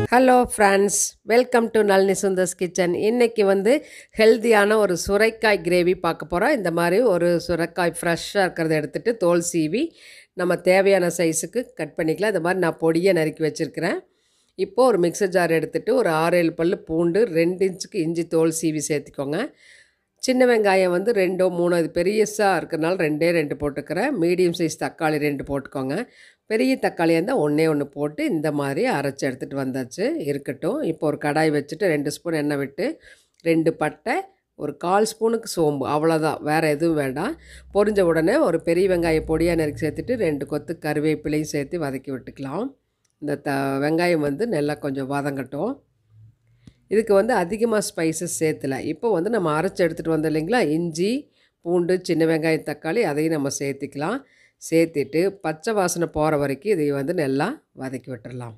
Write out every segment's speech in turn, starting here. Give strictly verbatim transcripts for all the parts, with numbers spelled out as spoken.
Hello friends, welcome to Nalini SUNDAR'S kitchen. இன்னைக்கு வந்து ஹெல்தியான ஒரு சுரைக்காய் கிரேவி பார்க்க போறோம். இந்த மாதிரி ஒரு சுரைக்காய் ஃப்ரெஷ்ஷாக இருக்கிறத எடுத்துட்டு தோல் சீவி நம்ம தேவையான சைஸுக்கு கட் பண்ணிக்கலாம். இந்த மாதிரி நான் பொடியை நறுக்கி வச்சுருக்கிறேன். இப்போது ஒரு மிக்சர் ஜார் எடுத்துகிட்டு ஒரு ஆறு ஏழு பல் பூண்டு ரெண்டு இன்ச்சுக்கு இஞ்சி தோல் சீவி சேர்த்துக்கோங்க. சின்ன வெங்காயம் வந்து ரெண்டோ மூணோ இது பெரியஸாக இருக்கிறனால ரெண்டே ரெண்டு போட்டுக்கிறேன். மீடியம் சைஸ் தக்காளி ரெண்டு போட்டுக்கோங்க. பெரிய தக்காளியாக இருந்தால் ஒன்றே ஒன்று போட்டு இந்த மாதிரி அரைச்சி எடுத்துகிட்டு வந்தாச்சு. இருக்கட்டும். இப்போ ஒரு கடாய் வச்சுட்டு ரெண்டு ஸ்பூன் எண்ணெய் விட்டு ரெண்டு பட்டை ஒரு கால் ஸ்பூனுக்கு சோம்பு அவ்வளோதான், வேறு எதுவும் வேண்டாம். பொரிஞ்ச உடனே ஒரு பெரிய வெங்காயம் பொடியாக நறுக்கி சேர்த்துட்டு ரெண்டு கொத்து கருவேப்பிலையும் சேர்த்து வதக்கி விட்டுக்கலாம். இந்த த வெங்காயம் வந்து நல்லா கொஞ்சம் வதங்கட்டும். இதுக்கு வந்து அதிகமாக ஸ்பைசஸ் சேர்த்துல. இப்போ வந்து நம்ம அரைச்சி எடுத்துகிட்டு வந்தோம் இல்லைங்களா, இஞ்சி பூண்டு சின்ன வெங்காயம் தக்காளி அதையும் நம்ம சேர்த்திக்கலாம். சேர்த்துட்டு பச்சை வாசனை போகிற வரைக்கும் இதை வந்து நல்லா வதக்கி விட்டுடலாம்.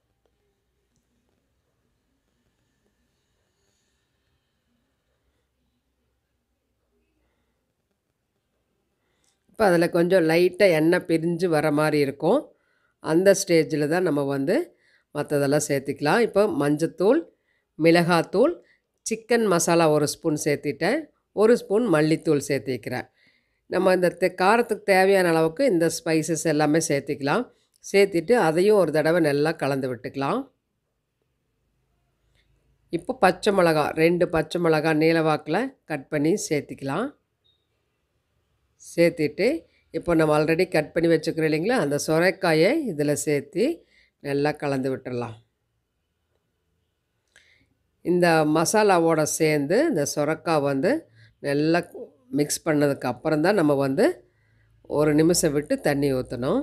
இப்போ அதில் கொஞ்சம் லைட்டாக எண்ணெய் பிரிஞ்சு வர மாதிரி இருக்கும். அந்த ஸ்டேஜில் தான் நம்ம வந்து மற்றதெல்லாம் சேர்த்திக்கலாம். இப்போ மஞ்சத்தூள், மிளகாத்தூள், சிக்கன் மசாலா ஒரு ஸ்பூன் சேர்த்திட்டேன். ஒரு ஸ்பூன் மல்லித்தூள் சேர்த்திக்கிறேன். நம்ம இந்த தே காரத்துக்கு தேவையான அளவுக்கு இந்த ஸ்பைசஸ் எல்லாமே சேர்த்திக்கலாம். சேர்த்திட்டு அதையும் ஒரு தடவை நல்லா கலந்து விட்டுக்கலாம். இப்போ பச்சை மிளகா ரெண்டு பச்சை மிளகா நீளவாக்கில் கட் பண்ணி சேர்த்திக்கலாம். சேர்த்திட்டு இப்போ நம்ம ஆல்ரெடி கட் பண்ணி வச்சுக்கிறோம் இல்லைங்களா, அந்த சுரைக்காயை இதில் சேர்த்து நல்லா கலந்து விட்டுடலாம். இந்த மசாலாவோடு சேர்ந்து இந்த சுரைக்காய் வந்து நல்லா மிக்ஸ் பண்ணதுக்கு அப்புறம் தான் நம்ம வந்து ஒரு நிமிஷம் விட்டு தண்ணி ஊற்றணும்.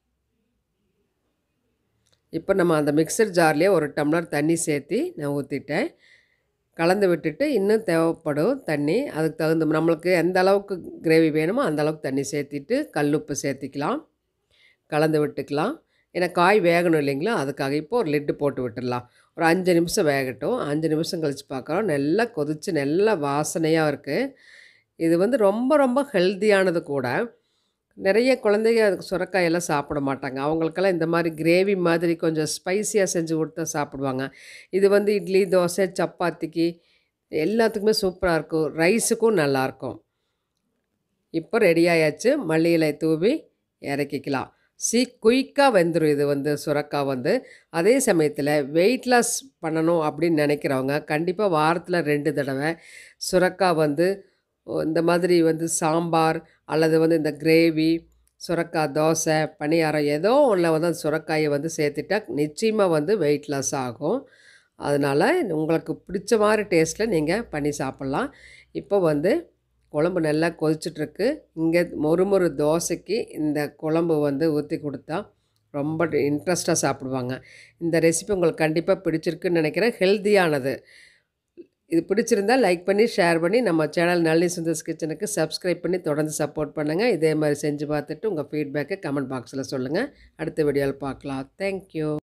இப்போ நம்ம அந்த மிக்சர் ஜார்லேயே ஒரு டம்ளர் தண்ணி சேர்த்து நான் ஊற்றிட்டேன். கலந்து விட்டுட்டு இன்னும் தேவைப்படும் தண்ணி. அதுக்கு தகுந்த நம்மளுக்கு எந்த அளவுக்கு கிரேவி வேணுமோ அந்த அளவுக்கு தண்ணி சேர்த்திட்டு கல்லுப்பு சேர்த்திக்கலாம். கலந்து விட்டுக்கலாம். ஏன்னா காய் வேகணும் இல்லைங்களா, அதுக்காக இப்போ ஒரு லிட்டு போட்டு விட்டுடலாம். ஒரு அஞ்சு நிமிஷம் வேகட்டும். அஞ்சு நிமிஷம் கழித்து பார்க்குறோம். நல்லா கொதித்து நல்லா வாசனையாக இருக்குது. இது வந்து ரொம்ப ரொம்ப ஹெல்த்தியானது கூட. நிறைய குழந்தைங்க அதுக்கு சுரைக்காயெல்லாம் சாப்பிட மாட்டாங்க. அவங்களுக்கெல்லாம் இந்த மாதிரி கிரேவி மாதிரி கொஞ்சம் ஸ்பைஸியாக செஞ்சு கொடுத்தா சாப்பிடுவாங்க. இது வந்து இட்லி தோசை சப்பாத்திக்கு எல்லாத்துக்குமே சூப்பராக இருக்கும். ரைஸுக்கும் நல்லாயிருக்கும். இப்போ ரெடி ஆயாச்சு. மல்லி இலை தூவி இறக்கிக்கலாம். சீ குயிக்காக வெந்துடும். இது வந்து சுரைக்காய் வந்து அதே சமயத்தில் வெயிட் லாஸ் பண்ணணும் அப்படின்னு நினைக்கிறவங்க கண்டிப்பாக வாரத்தில் ரெண்டு தடவை சுரைக்காய் வந்து இந்த மாதிரி வந்து சாம்பார் அல்லது வந்து இந்த கிரேவி சுரைக்காய் தோசை பணியாரம் ஏதோ ஒன்றில் வந்து அந்த சுரைக்காயை வந்து சேர்த்துட்டா நிச்சயமாக வந்து வெயிட் லாஸ் ஆகும். அதனால் உங்களுக்கு பிடிச்ச மாதிரி டேஸ்ட்டில் நீங்கள் பண்ணி சாப்பிட்லாம். இப்போ வந்து குழம்பு நல்லா கொதிச்சிட்ருக்கு. இங்கே மொறு மொறு தோசைக்கு இந்த குழம்பு வந்து ஊற்றி கொடுத்தா ரொம்ப இன்ட்ரெஸ்ட்டாக சாப்பிடுவாங்க. இந்த ரெசிபி உங்களுக்கு கண்டிப்பாக பிடிச்சிருக்குன்னு நினைக்கிறேன். ஹெல்த்தியானது. இது பிடிச்சிருந்தால் லைக் பண்ணி ஷேர் பண்ணி நம்ம சேனல் நளினி சுந்தர்ஸ் கிச்சனுக்கு சப்ஸ்கிரைப் பண்ணி தொடர்ந்து சப்போர்ட் பண்ணுங்கள். இதே மாதிரி செஞ்சு பார்த்துட்டு உங்கள் ஃபீட்பேக்கை கமெண்ட் பாக்ஸில் சொல்லுங்கள். அடுத்த வீடியோவில் பார்க்கலாம். தேங்க்யூ.